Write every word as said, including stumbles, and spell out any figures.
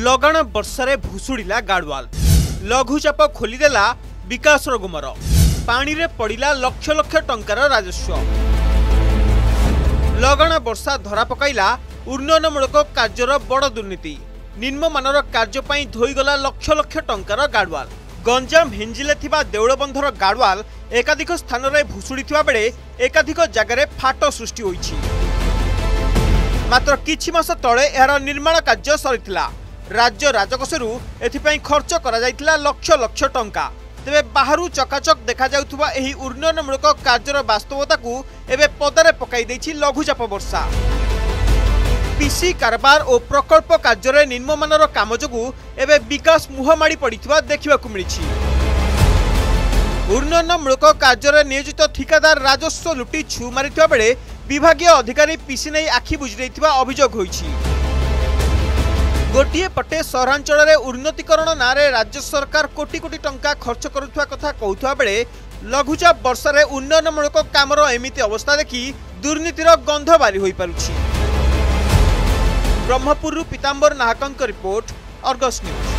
लगाण वर्षारे भुशुड़िला गाड़वाल। लघुचाप खोलीदेला विकास गुमर। पानी रे पड़िला लक्ष लक्ष टंकार राजस्व। लगाण वर्षा धरा पकाइला उन्नयनमूलक कार्यर बड़ दुर्नीति। निम्नमानर कार्य पई धोईगला लक्ष लक्ष टंकार गाड़वाल। गंजाम हिंजिले थिबा देउलबंधर गाड़वाल एकाधिक स्थान रे भुशुड़िथिबा बेले एकाधिक जगार फाट सृष्टि होईछि। मात्र किछि मास तळे एहार निर्माण कार्य सरिथिला। राज्य राजकोषरू एथिपई खर्च करा जायतिला लक्ष लक्ष टंका। तेबे बाहरु चकाचक देखा जाउथुबा एही उन्नयनमूलक कार्यर वास्तवताकू एबे पदारे पकाई दैछि लघुचाप वर्षा। पीसी कारबार और प्रकल्प कार्य निम्नमानर काम जोगु एबे विकास मुहमाड़ी पड़िथिबा देखिबाकू मिलिछि। उन्नयनमूलक कार्य नियोजित ठिकादार राजस्व लुटी छु मारिथिबा बेले विभागीय अधिकारी पीसी नै आखि बुझी दैथिबा अभियोग होईछि। गोटिए पटे सहरांचल में उन्नतीकरण नारे राज्य सरकार कोटी कोटी टंका खर्च करुवा कथा कहूथुवा बेले लघुचाप वर्षार उन्नयनमूलक कामर एमिति अवस्था देखि दुर्नीतिर गंध बारी होई पारुछि। ब्रह्मपुर पीतांबर नाहकंक रिपोर्ट, अर्गस न्यूज।